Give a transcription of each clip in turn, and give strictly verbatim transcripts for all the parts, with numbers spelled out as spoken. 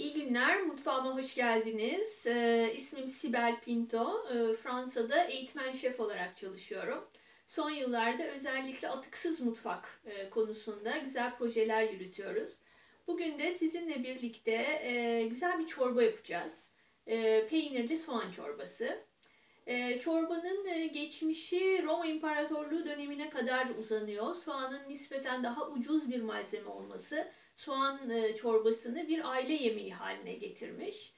İyi günler, mutfağıma hoş geldiniz. Ee, ismim Sibel Pinto. Ee, Fransa'da eğitmen şef olarak çalışıyorum. Son yıllarda özellikle atıksız mutfak e, konusunda güzel projeler yürütüyoruz. Bugün de sizinle birlikte e, güzel bir çorba yapacağız. E, peynirli soğan çorbası. E, çorbanın e, geçmişi Roma İmparatorluğu dönemine kadar uzanıyor. Soğanın nispeten daha ucuz bir malzeme olması soğan e, çorbasını bir aile yemeği haline getirmiş.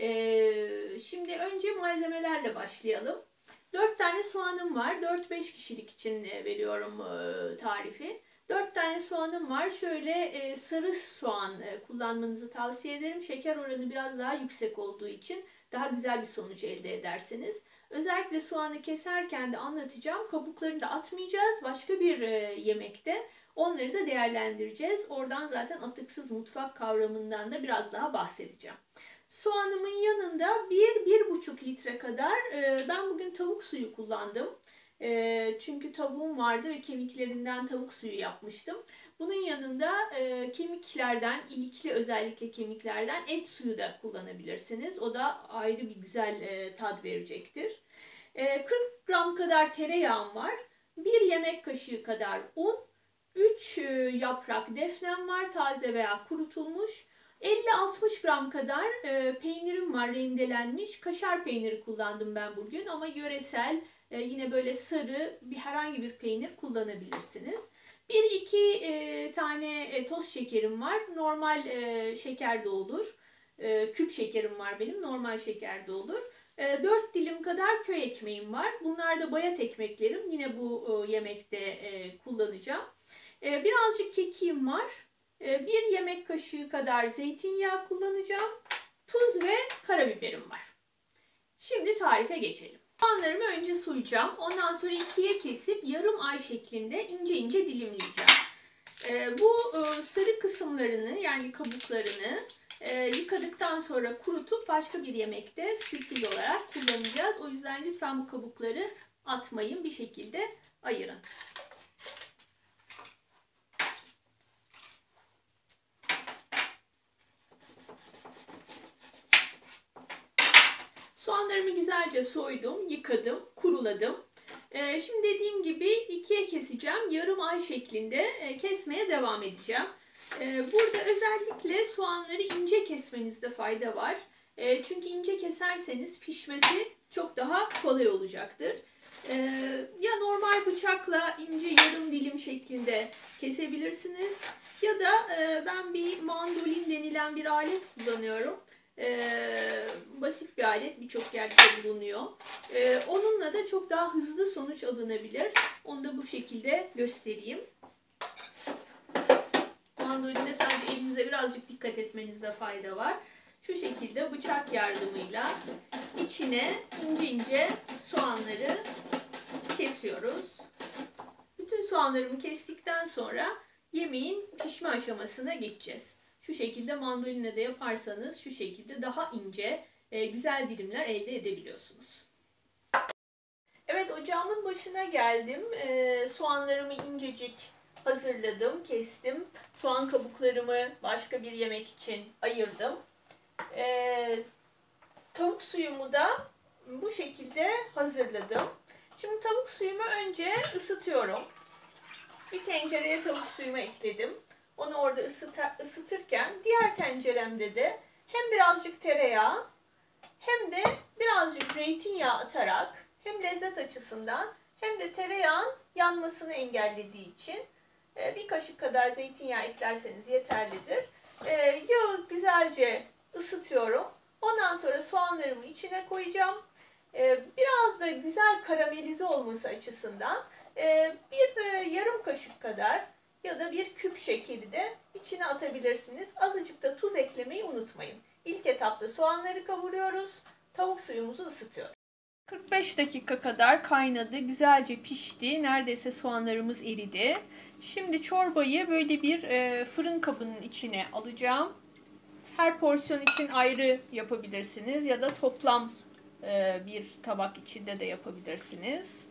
E, şimdi önce malzemelerle başlayalım. dört tane soğanım var. dört beş kişilik için e, veriyorum e, tarifi. dört tane soğanım var. Şöyle e, sarı soğan e, kullanmanızı tavsiye ederim. Şeker oranı biraz daha yüksek olduğu için daha güzel bir sonuç elde edersiniz. Özellikle soğanı keserken de anlatacağım. Kabuklarını da atmayacağız. Başka bir e, yemekte onları da değerlendireceğiz. Oradan zaten atıksız mutfak kavramından da biraz daha bahsedeceğim. Soğanımın yanında bir bir buçuk litre kadar e, ben bugün tavuk suyu kullandım. E, çünkü tavuğum vardı ve kemiklerinden tavuk suyu yapmıştım. Bunun yanında e, kemiklerden, ilikli özellikle kemiklerden et suyu da kullanabilirsiniz. O da ayrı bir güzel e, tat verecektir. E, kırk gram kadar tereyağım var. bir yemek kaşığı kadar un. üç yaprak defnem var, taze veya kurutulmuş. elli altmış gram kadar e, peynirim var, rendelenmiş. Kaşar peyniri kullandım ben bugün ama yöresel e, yine böyle sarı bir herhangi bir peynir kullanabilirsiniz. bir iki e, tane e, toz şekerim var. Normal e, şeker de olur. E, küp şekerim var benim. Normal şeker de olur. E, dört dilim kadar köy ekmeğim var. Bunlar da bayat ekmeklerim. Yine bu e, yemekte e, kullanacağım. E, birazcık kekiğim var. E, bir yemek kaşığı kadar zeytinyağı kullanacağım. Tuz ve karabiberim var. Şimdi tarife geçelim. Soğanlarımı önce soyacağım. Ondan sonra ikiye kesip yarım ay şeklinde ince ince dilimleyeceğim. E, bu e, sarı kısımlarını yani kabuklarını e, yıkadıktan sonra kurutup başka bir yemekte sürpriz olarak kullanacağız. O yüzden lütfen bu kabukları atmayın, bir şekilde ayırın. Soğanlarımı güzelce soydum, yıkadım, kuruladım. Ee, şimdi dediğim gibi ikiye keseceğim. Yarım ay şeklinde e, kesmeye devam edeceğim. Ee, burada özellikle soğanları ince kesmenizde fayda var. E, çünkü ince keserseniz pişmesi çok daha kolay olacaktır. Ee, ya normal bıçakla ince yarım dilim şeklinde kesebilirsiniz. Ya da e, ben bir mandolin denilen bir alet kullanıyorum. Ee, basit bir alet, birçok yerde bulunuyor. Ee, onunla da çok daha hızlı sonuç alınabilir. Onu da bu şekilde göstereyim. Mandoline sadece elinize birazcık dikkat etmenizde fayda var. Şu şekilde bıçak yardımıyla içine ince ince soğanları kesiyoruz. Bütün soğanlarımı kestikten sonra yemeğin pişme aşamasına geçeceğiz. Şu şekilde mandolina de yaparsanız şu şekilde daha ince, e, güzel dilimler elde edebiliyorsunuz. Evet, ocağımın başına geldim. E, soğanlarımı incecik hazırladım, kestim. Soğan kabuklarımı başka bir yemek için ayırdım. E, tavuk suyumu da bu şekilde hazırladım. Şimdi tavuk suyumu önce ısıtıyorum. Bir tencereye tavuk suyumu ekledim. Onu orada ısıtır, ısıtırken diğer tenceremde de hem birazcık tereyağı hem de birazcık zeytinyağı atarak hem lezzet açısından hem de tereyağın yanmasını engellediği için bir kaşık kadar zeytinyağı eklerseniz yeterlidir. Yağı güzelce ısıtıyorum. Ondan sonra soğanlarımı içine koyacağım. Biraz da güzel karamelize olması açısından bir yarım kaşık kadar ya da bir küp şekeri de içine atabilirsiniz. Azıcık da tuz eklemeyi unutmayın. İlk etapta soğanları kavuruyoruz. Tavuk suyumuzu ısıtıyoruz. kırk beş dakika kadar kaynadı. Güzelce pişti. Neredeyse soğanlarımız eridi. Şimdi çorbayı böyle bir fırın kabının içine alacağım. Her porsiyon için ayrı yapabilirsiniz ya da toplam bir tabak içinde de yapabilirsiniz.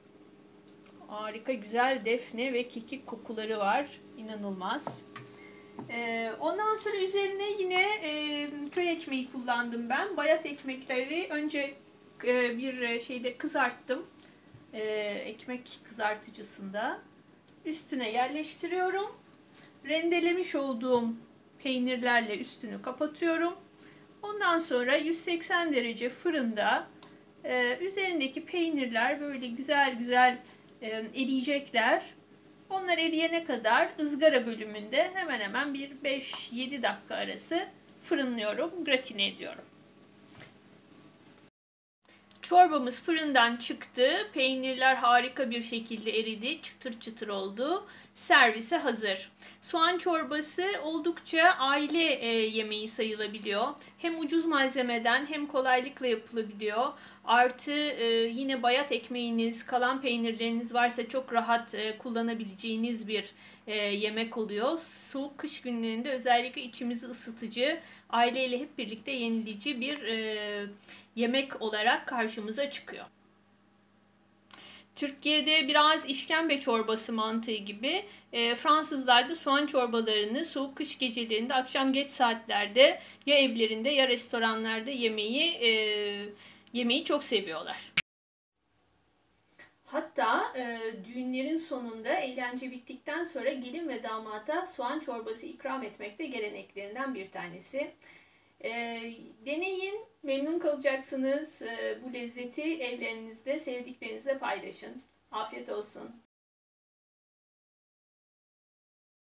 Harika güzel defne ve kekik kokuları var. İnanılmaz. Ee, ondan sonra üzerine yine e, köy ekmeği kullandım ben. Bayat ekmekleri önce e, bir şeyde kızarttım. E, ekmek kızartıcısında. Üstüne yerleştiriyorum. Rendelemiş olduğum peynirlerle üstünü kapatıyorum. Ondan sonra yüz seksen derece fırında e, üzerindeki peynirler böyle güzel güzel e, eriyecekler. Onlar eriyene kadar ızgara bölümünde hemen hemen bir beş yedi dakika arası fırınlıyorum, gratine ediyorum. Çorbamız fırından çıktı. Peynirler harika bir şekilde eridi. Çıtır çıtır oldu. Servise hazır. Soğan çorbası oldukça aile e, yemeği sayılabiliyor. Hem ucuz malzemeden hem kolaylıkla yapılabiliyor. Artı e, yine bayat ekmeğiniz, kalan peynirleriniz varsa çok rahat e, kullanabileceğiniz bir e, yemek oluyor. Soğuk kış günlerinde özellikle içimizi ısıtıcı, aileyle hep birlikte yenileyici bir e, yemek olarak karşımıza çıkıyor. Türkiye'de biraz işkembe çorbası mantığı gibi e, Fransızlar da soğan çorbalarını soğuk kış gecelerinde akşam geç saatlerde ya evlerinde ya restoranlarda yemeği e, yemeği çok seviyorlar. Hatta e, düğünlerin sonunda eğlence bittikten sonra gelin ve damata soğan çorbası ikram etmek de geleneklerinden bir tanesi. E, Deneyin, memnun kalacaksınız. E, bu lezzeti evlerinizde sevdiklerinizle paylaşın. Afiyet olsun.